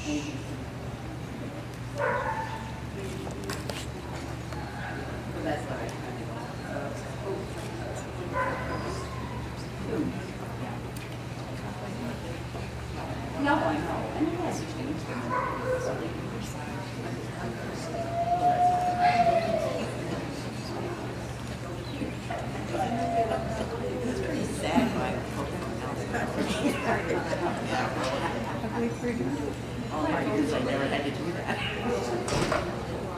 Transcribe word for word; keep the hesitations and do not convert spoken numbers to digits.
That's what I kind of. No, I know, and it has changed. It's pretty sad. Oh, because I never had to do that.